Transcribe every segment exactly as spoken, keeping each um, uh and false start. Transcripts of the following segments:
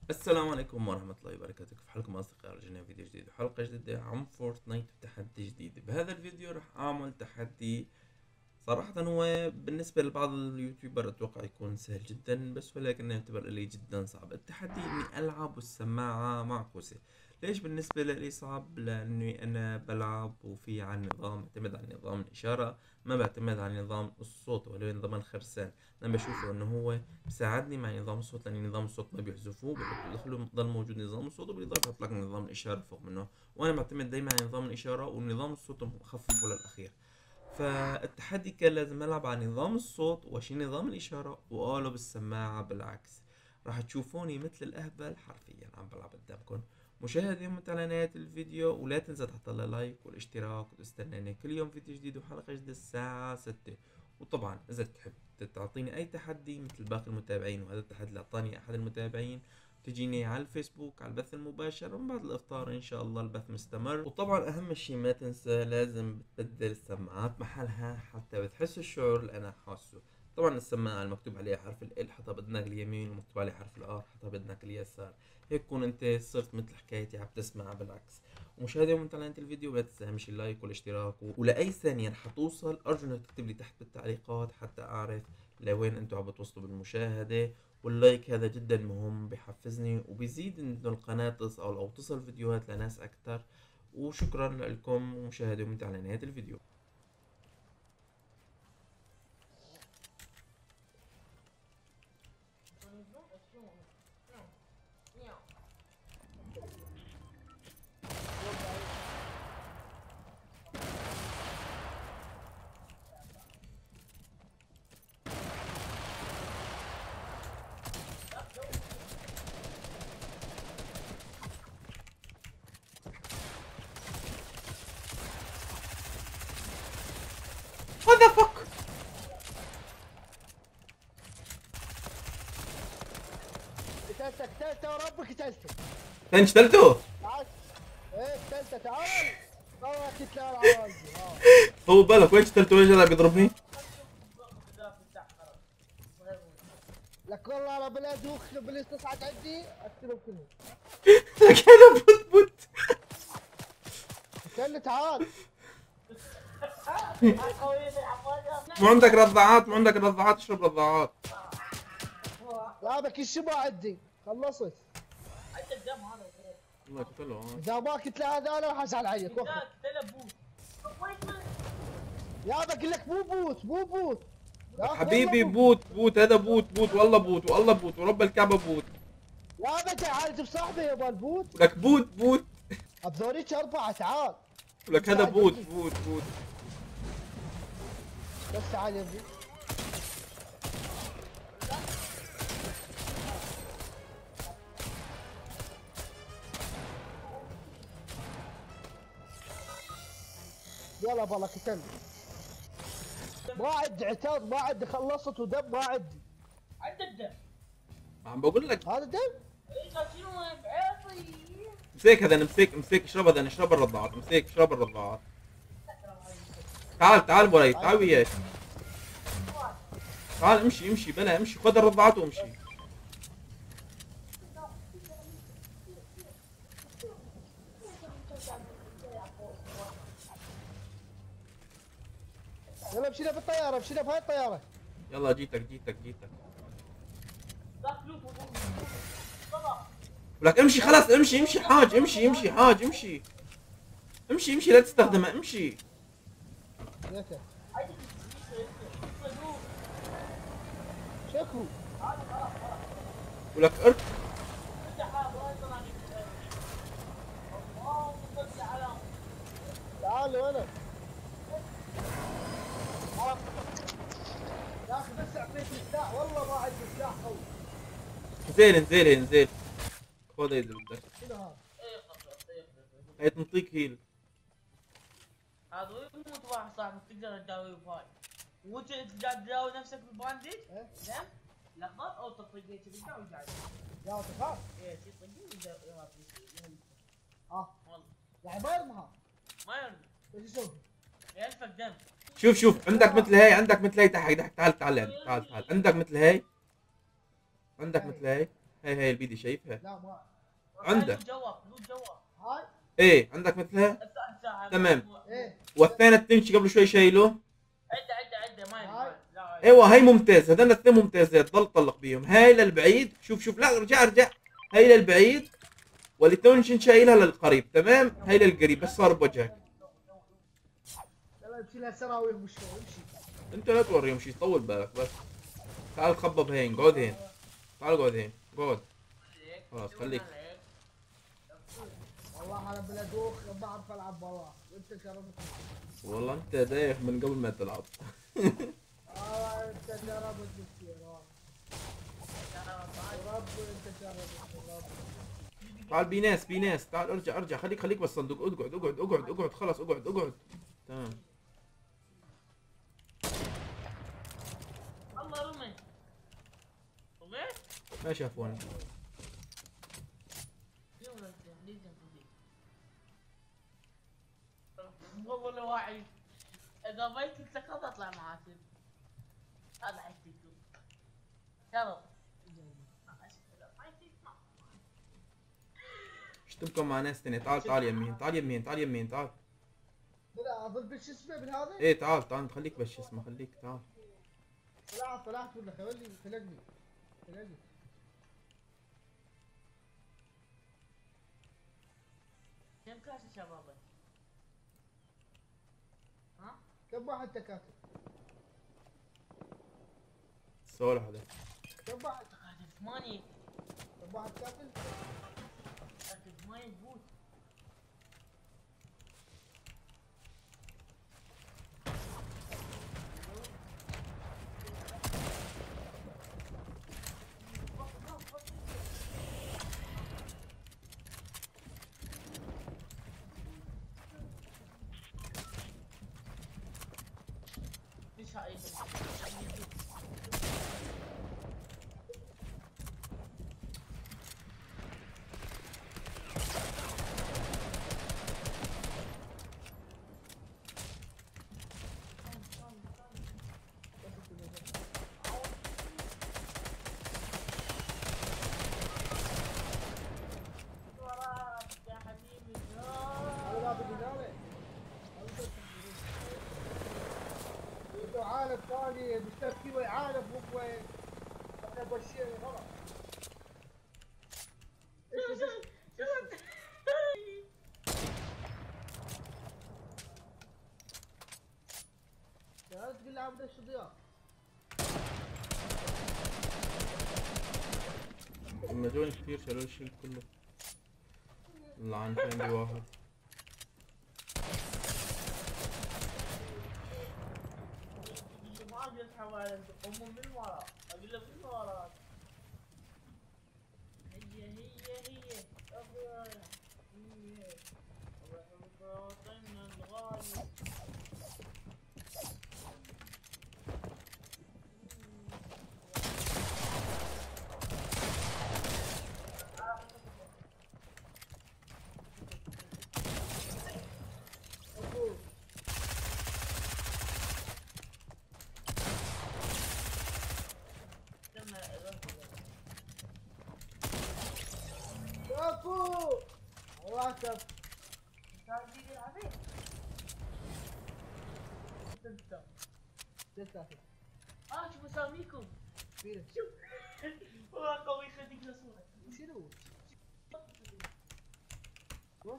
السلام عليكم ورحمة الله وبركاته. كيف حالكم أصدقائي؟ رجعنا فيديو جديد وحلقة جديدة عن فورتنايت وتحدي جديد. بهذا الفيديو راح أعمل تحدي صراحة هو بالنسبة لبعض اليوتيوبر أتوقع يكون سهل جدا، بس ولكن يعتبر لي جدا صعب. التحدي إني ألعب والسماعة معكوسة. ليش بالنسبة لي صعب؟ لأني أنا بلعب وفي على النظام، بعتمد على نظام الإشارة، ما بعتمد على نظام الصوت ولا نظام الخرسان. أنا بشوفه إنه هو بساعدني مع نظام الصوت، لأن نظام الصوت ما بيحذفوه، بيخلوا يضل موجود نظام الصوت، وبالإضافة يحط لك نظام الإشارة فوق منه. وأنا بعتمد دايما على نظام الإشارة، ونظام الصوت مخففه للأخير. فالتحدي كان لازم ألعب على نظام الصوت واشيل نظام الإشارة وأقوله بالسماعة بالعكس. راح تشوفوني مثل الأهبل حرفيا عم بلعب قدامكم. مشاهدة على نهاية الفيديو، ولا تنسى تحط لي لايك والاشتراك، وتستناني كل يوم فيديو جديد وحلقة جديدة الساعة ستة. وطبعا إذا تحب تعطيني أي تحدي مثل باقي المتابعين، وهذا التحدي اللي أعطاني أحد المتابعين، تجيني على الفيسبوك على البث المباشر، ومن بعد الافطار ان شاء الله البث مستمر. وطبعا اهم شي ما تنسى لازم بتبدل السماعات محلها حتى بتحس الشعور اللي انا حاسه. طبعا السماعة المكتوب عليها حرف ال حطها بدنك اليمين، ومكتوب عليها حرف الار حطها بدنك اليسار. هيك تكون انت صرت مثل حكايتي عم تسمع بالعكس. ومشاهدة ومتابعة الفيديو، ولا تنسى اهم شي اللايك والاشتراك و... ولاي ثانية رح توصل ارجو انك تكتب لي تحت بالتعليقات حتى اعرف لوين انتم عم بتوصلوا بالمشاهدة. واللايك هذا جدا مهم، بحفزني وبيزيد انه القناة تصل او أو تصل فيديوهات لناس اكتر. وشكرا لكم، ومشاهدة ممتعة لنهاية الفيديو. What the fuck؟ قتلته قتلته وربك قتلته. انت قتلته؟ تعال. ايه قتلته تعال. والله كنت لا على والدي. اه هو بالك وين قتلته؟ وين جاي بيضربني؟ لك والله انا بلاد وخ بليز تصعد عندي اقتلهم كلهم. لك انا بوت بوت. قتلني تعال. مو عندك رضاعات؟ مو عندك رضاعات؟ اشرب رضاعات. لا بك الشبع عندي خلصت. والله قتله اه. اذا ما كنت لا هذول راح ازعل عليك وخر. يا بقول لك مو بوت مو بوت. يا أخي حبيبي والله مو بوت بوت، هذا بوت بوت والله بوت، والله بوت ورب الكعبة بوت. يا بقى عارف بصاحبي يا البوت. ولك بوت بوت. بذوليك اربعه تعال. ولك هذا بوت بوت بوت. بس تعال يا ابني. يلا بالله قتلني. ما عندي عتاب، ما عندي خلصت ودم ما عندي. عندك دم. عم بقول لك هذا دم؟ ايه شنو بعيطي. امسك هذا، امسك امسك اشرب هذا، اشرب الرضاعات، امسك اشرب الرضاعات. تعال تعال بولاي، تعال وياي. تعال امشي امشي بلا امشي، خذ الرضاعات وامشي. يلا مشينا في الطيارة، مشينا في هاي الطيارة. يلا جيتك جيتك جيتك. ولك امشي خلاص، امشي امشي حاج، امشي امشي حاج، امشي امشي امشي، لا تستخدمها، امشي. ليك شكو. ولك ارك. تعال هنا. يا اخي بس اعطيتني سلاح، والله ما عندي سلاح قوي. انزل انزل انزل. خذ اذا بدك. شنو هذا؟ هي تنطيك هيل. هذا يموت واحد صاحبك تقدر تداويه بهاي. وانت تقدر تداوي نفسك بالبانديج؟ ايه؟ زين؟ لحظة او تطقيه كذي وجاي. يا تخاف؟ ايه شي طقيه ويا اه والله يعني ما يرمها. ما يرضي. ايش يسوي؟ يلفك دم. شوف شوف، عندك مثل هي، عندك مثل هي تحت تحت، تعال تعال تعال تعال، عندك مثل هي، عندك مثل هي. هاي هاي البيدي شايفها؟ لا ما عندك. جواب له جواب. هاي ايه عندك مثلها؟ الساعة تمام. ايه والثاني التنش قبل شوي شايله. عدة عدة عدة ما هاي. ينفع. لا ايوه هاي ممتاز، هذول الاثنين ممتازات، ضل طلق بيهم. هاي للبعيد، شوف شوف، لا ارجع ارجع. هاي للبعيد والتونشن شايلها للقريب، تمام؟ هاي للقريب بس صار بوجهك. يلا تشيلها سراوي المشكلة امشي. انت لا توريهم شيء، طول بالك بس. تعال خبب هين، قعد هين. تعال قعد هين، قعد. خلاص خليك. والله انا بلا دوخ ما بعرف العب والله وانت شربت. والله انت دايخ من قبل ما تلعب. اه انت شربت كثير وربي انت شربت وربي. تعال بيناس بيناس، تعال ارجع ارجع، خليك خليك بالصندوق، اقعد اقعد اقعد اقعد، خلاص اقعد اقعد. تمام. الله رمي. رمي؟ ما شافوني. والله لو واعي. اذا ما كنت سكت اطلع معاك. هذا حكيته. شرط. اشتمكم مع ناس ثانية، تعال تعال يمين، تعال يمين، تعال يمين، تعال. بلا اظل بش اسمه بالهذا؟ ايه تعال تعال خليك بس اسمه، خليك تعال. طلعت طلعت ولا خليني خلقني خلقني. كم كاس شبابك؟ ها؟ كم واحد تكاتب؟ السؤال هذا. كم واحد؟ هذا ثمانية. كم واحد كاتب؟ هذا ثمانية بوت. ايش هاي؟ يا حبيبي هذا ما بدي ناله. عالم ثاني بيشتري وين عالم مو وين. احنا بشير غلط. ايش ايش لا تقول لي عبد ايش ضياء. لما جوني كثير شالوا الشيل كله. لعن في عندي واحد. ما اقدر حوالي هم من ورا. اقول له من ورا. هي هي هي ابويا هي وطننا الغالي. كفو الله كف. ستة اه شوفوا اساميكم. فينا شوف والله قوي خليك لصورة. شنو؟ وش؟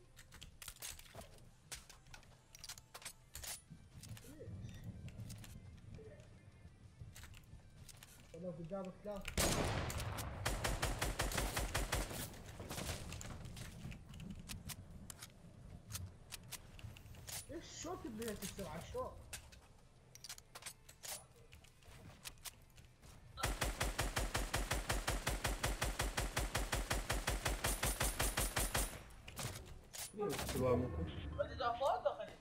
والله قدامك ثلاثة. ايش شلون تبنيت السرعة شلون؟ سلامكم. اذا فوق خليك.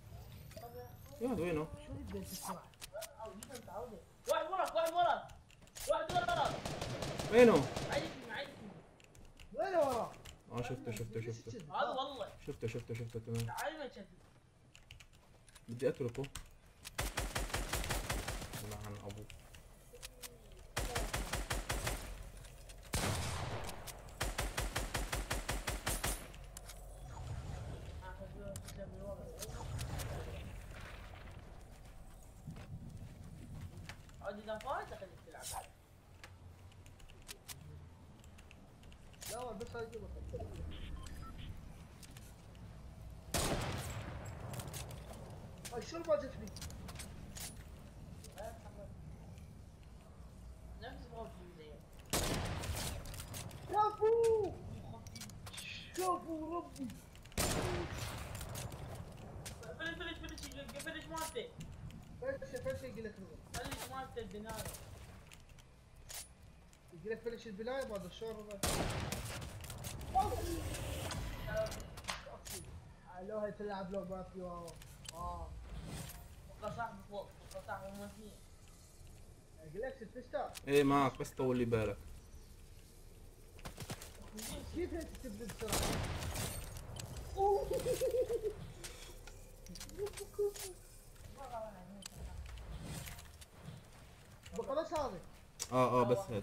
يا وينه؟ شلون تبنيت السرعة؟ واحد وراك واحد وراك. وينه؟ عايزك عايزك وين وراه؟ اه شفته شفته شفته هذا والله شفته شفته شفته تمام. تعال ما تشدد. بدي اتركه. لعن ابوه. عاد اذا فاز خليك تلعب عاد. لا بس اجيبك. شنو ما جتني؟ نفس موقفي زين. شوفوا شوفوا ربي. فلش فلش فلش فلش مالته. فلش فلش يقول لك ربي. فلش مالته الدنيا. يقول لك فلش البداية بعد الشهر هذا. لو هي تلعب لو ما في اه بقى صاحبه فوق بقى صاحبه مو اثنين. يقول لك ستة ايه معك بس طول لي بالك. كيف انت تبدا بسرعة؟ بقى بس هذا. اه اه بس هذا.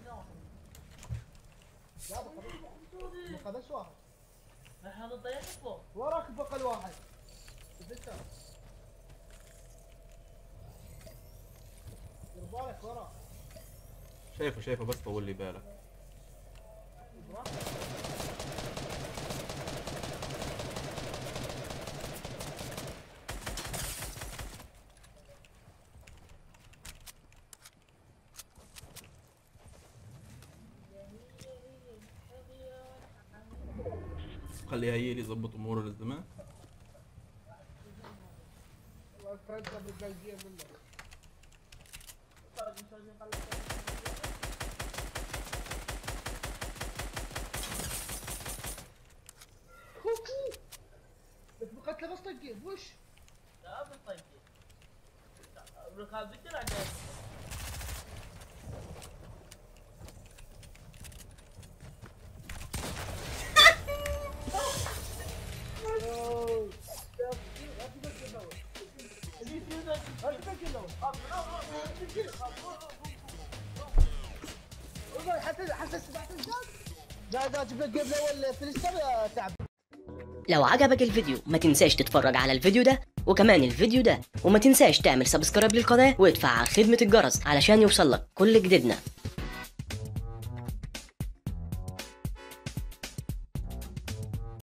لا بقى بس بقى بس واحد. هذا طيارة فوق. وراك بقى الواحد. ستة. دير بالك ورا. شايفه شايفه بس طول لي بالك. خليها هي اللي يظبط اموره للزمان. والله فرنسا بالبلجية منه. بس بقتله بس طقيه وش؟ لا بالطيب. بالخال بكر عجايب. حتى حتى سمعت الزاد. جاي اجيب لك قبل اول فلسطين يا تعب. لو عجبك الفيديو ما تنساش تتفرج على الفيديو ده وكمان الفيديو ده، وما تنساش تعمل سبسكرايب للقناة وادفع على خدمة الجرس علشان يوصلك كل جديدنا.